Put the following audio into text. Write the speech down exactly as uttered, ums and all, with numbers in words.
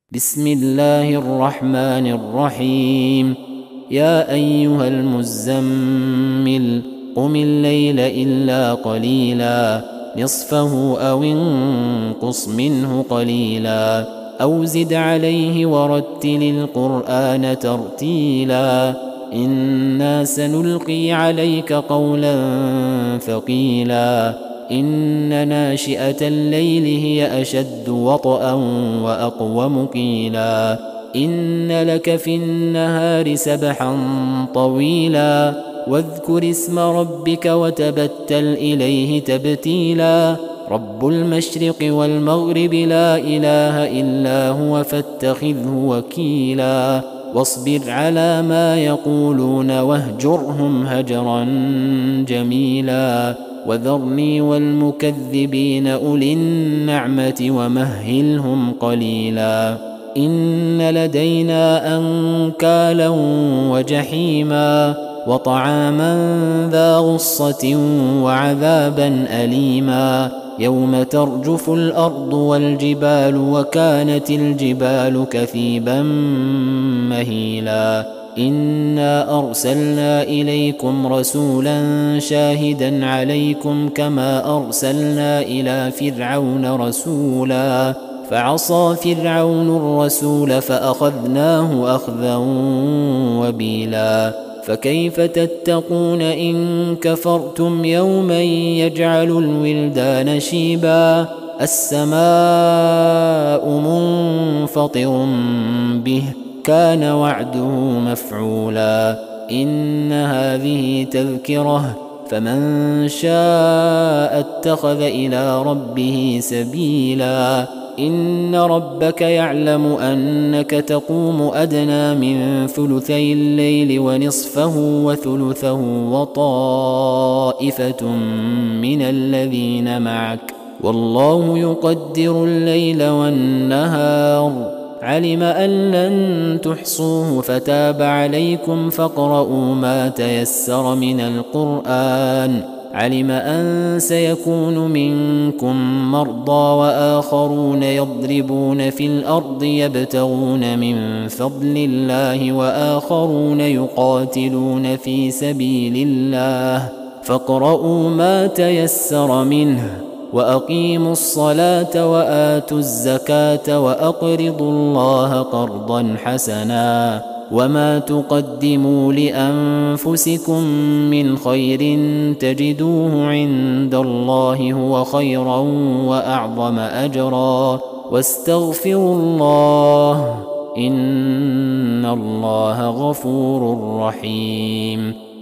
بسم الله الرحمن الرحيم. يا أيها المزمل قم الليل إلا قليلا نصفه أو انقص منه قليلا أو زد عليه ورتل القرآن ترتيلا إنا سنلقي عليك قولا ثقيلا إن ناشئة الليل هي أشد وطئا وأقوم قيلا إن لك في النهار سبحا طويلا واذكر اسم ربك وتبتل إليه تبتيلا رب المشرق والمغرب لا إله إلا هو فاتخذه وكيلا واصبر على ما يقولون واهجرهم هجرا جميلا وذرني والمكذبين أولي النعمة ومهلهم قليلا إن لدينا أنكالا وجحيما وطعاما ذا غصة وعذابا أليما يوم ترجف الأرض والجبال وكانت الجبال كثيبا مهيلا إنا أرسلنا إليكم رسولا شاهدا عليكم كما أرسلنا إلى فرعون رسولا فعصى فرعون الرسول فأخذناه أخذا وبيلا فكيف تتقون إن كفرتم يوما يجعل الولدان شيبا السماء منفطر به كان وعده مفعولا إن هذه تذكرة فمن شاء اتخذ إلى ربه سبيلا إن ربك يعلم أنك تقوم أدنى من ثلثي الليل ونصفه وثلثه وطائفة من الذين معك والله يقدر الليل والنهار علم أن لن تحصوه فتاب عليكم فاقرؤوا ما تيسر من القرآن علم أن سيكون منكم مرضى وآخرون يضربون في الأرض يبتغون من فضل الله وآخرون يقاتلون في سبيل الله فاقرؤوا ما تيسر منه وأقيموا الصلاة وآتوا الزكاة وأقرضوا الله قرضا حسنا وما تقدموا لأنفسكم من خير تجدوه عند الله هو خيرا وأعظم أجرا واستغفروا الله إن الله غفور رحيم.